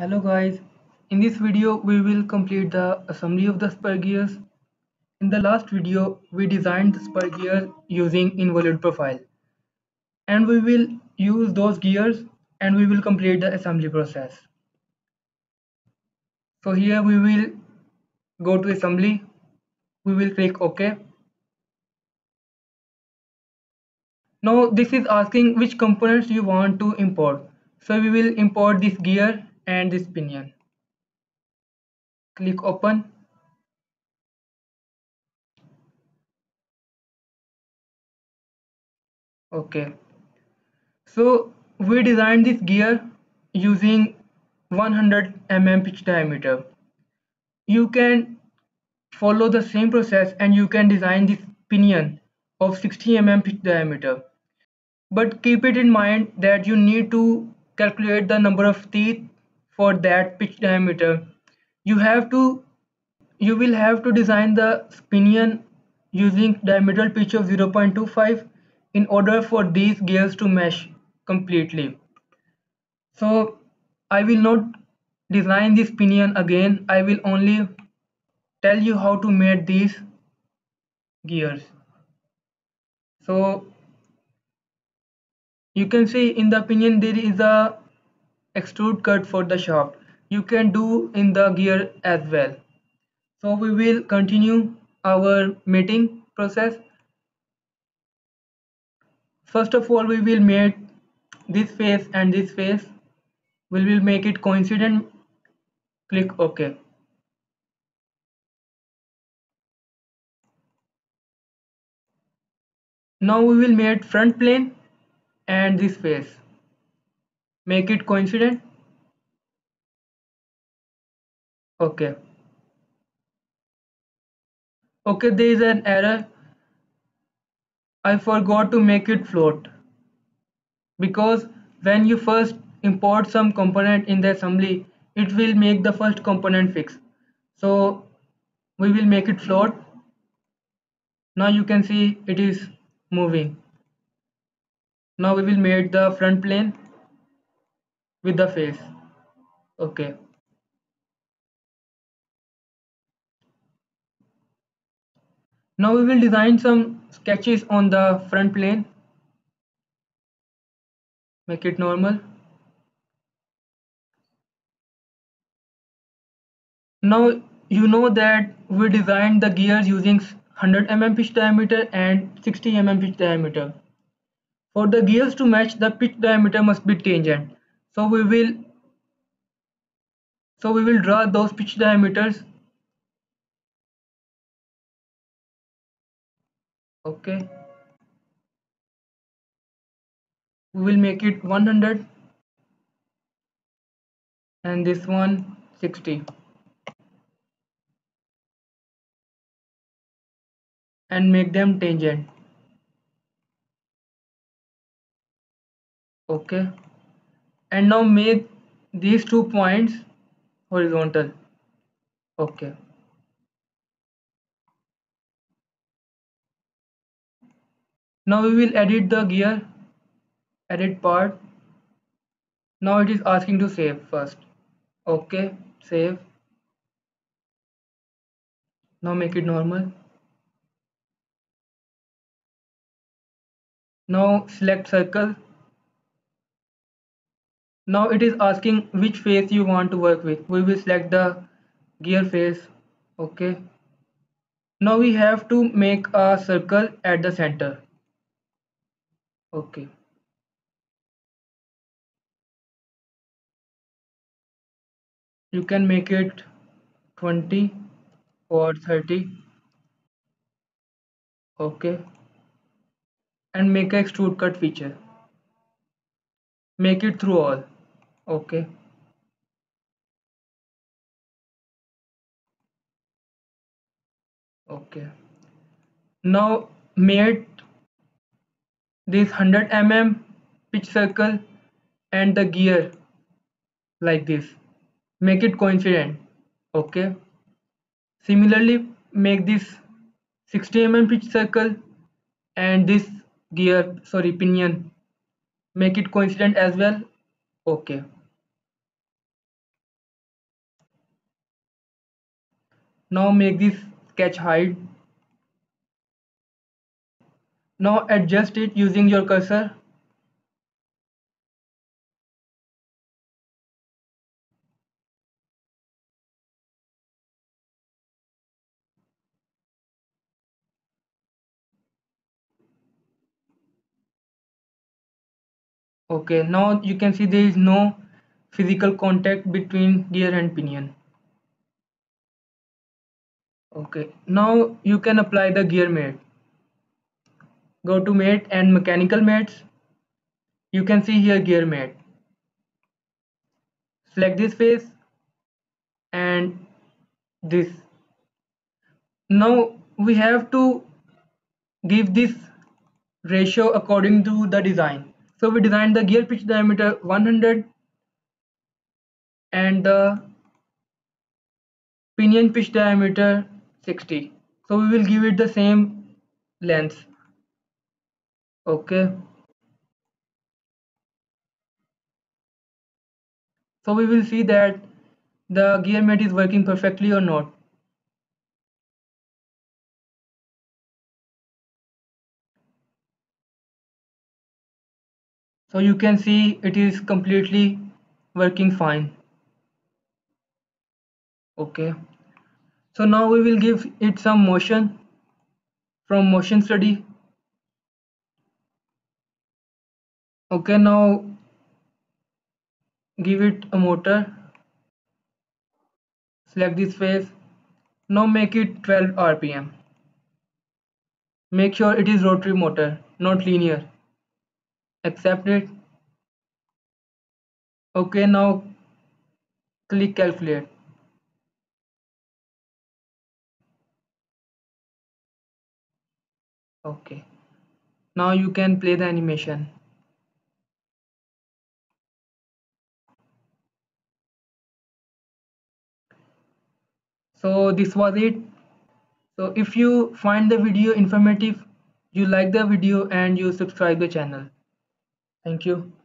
Hello guys, in this video we will complete the assembly of the spur gears. In the last video we designed the spur gear using involute profile and we will use those gears and we will complete the assembly process. So here we will go to assembly, we will click OK. Now this is asking which components you want to import. So we will import this gear and this pinion. Click open. OK. So we designed this gear using 100 pitch diameter. You can follow the same process and you can design this pinion of 60 pitch diameter. But keep it in mind that you need to calculate the number of teeth for that pitch diameter. You have to you will have to design the pinion using diametral pitch of 0.25 in order for these gears to mesh completely. So I will not design this pinion again. I will only tell you how to make these gears. So you can see in the pinion there is a extrude cut for the shaft. You can do in the gear as well. So we will continue our mating process. First of all we will make this face and this face. We will make it coincident. Click OK. Now we will make front plane and this face. Make it coincident. Okay. Okay, there is an error. I forgot to make it float because when you first import some component in the assembly, it will make the first component fix. So we will make it float. Now you can see it is moving. Now we will make the front plane with the face. Okay. Now we will design some sketches on the front plane. Make it normal. Now you know that we designed the gears using 100 pitch diameter and 60 pitch diameter. For the gears to match, the pitch diameter must be tangent. So we will draw those pitch diameters. Okay. We will make it 100 and this one 60 and make them tangent. Okay. And now make these 2 points horizontal. Okay. Now we will edit the gear, edit part. Now it is asking to save first. Okay, save. Now make it normal. Now select circle. Now it is asking which face you want to work with. We will select the gear face. Okay. Now we have to make a circle at the center. Okay. You can make it 20 or 30. Okay. And make a extrude cut feature. Make it through all. Okay. Okay. Now made this 100 pitch circle and the gear like this. Make it coincident. Okay. Similarly, make this 60 pitch circle and this gear, sorry, pinion. Make it coincident as well. Okay. Now make this sketch hide. Now adjust it using your cursor. Okay, now you can see there is no physical contact between gear and pinion. Okay, now you can apply the gear mate. Go to mate and mechanical mates. You can see here gear mate. Select this face and this. Now we have to give this ratio according to the design. So we designed the gear pitch diameter 100 and the pinion pitch diameter 60. So we will give it the same length. Okay. So we will see that the gear mate is working perfectly or not. So you can see it is completely working fine. Okay. So now we will give it some motion from motion study. Okay, now give it a motor. Select this phase. Now make it 12 rpm. Make sure it is rotary motor, not linear. Accept it. Okay, now click calculate. Okay. Now you can play the animation. So this was it. So if you find the video informative, you like the video and you subscribe the channel. Thank you.